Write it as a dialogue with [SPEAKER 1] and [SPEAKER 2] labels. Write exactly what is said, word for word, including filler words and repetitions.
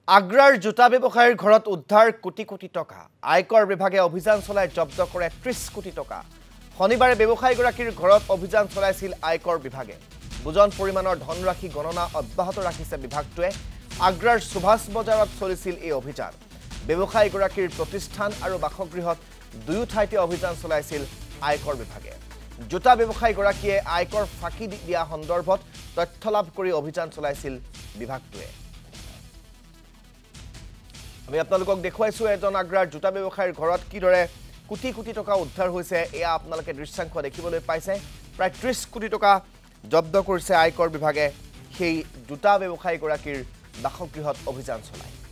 [SPEAKER 1] আগ্ৰাৰ জোতা ব্যৱসায়ীৰ ঘৰত উদ্ধাৰ কোটি কোটি টকা আয়কৰ বিভাগে অভিযান চলাই জব্দ কৰে ত্ৰিশ কোটি টকা শনিবাৰে ব্যৱসায়ীগৰাকীৰ ঘৰত অভিযান চলাইছিল আয়কৰ বিভাগে বুজন পৰিমাণৰ ধনৰাশি গণনা অব্যাহত ৰাখিছে বিভাগটোৱে আগ্ৰাৰ সুভাষ বজাৰত চলিছিল এই অভিযান ব্যৱসায়ীগৰাকীৰ প্ৰতিষ্ঠান আৰু বাসগৃহত দুয়ো ঠাইতে অভিযান চলাইছিল আয়কৰ বিভাগে জোতা ব্যৱসায়ীগৰাকীয়ে আয়কৰ ফাঁকি দিয়া সন্দৰ্ভত তথ্য লাভ কৰি অভিযান চলাইছিল বিভাগটোৱে আমি আপোনালোকক দেখুৱাইছো এজন আগ্ৰাৰ জোতা ব্যৱসায়ীৰ ঘৰত কিদৰে কোটি কোটি টকা উদ্ধাৰ হৈছে এয়া আপোনালোকে দৃশ্যাংশ দেখিবলৈ পাইছে প্ৰায় ত্ৰিশ কোটি টকা জব্দ কৰিছে আয়কৰ বিভাগে সেই জোতা ব্যৱসায়ীগৰাকীৰ বাসগৃহত অভিযান চলায়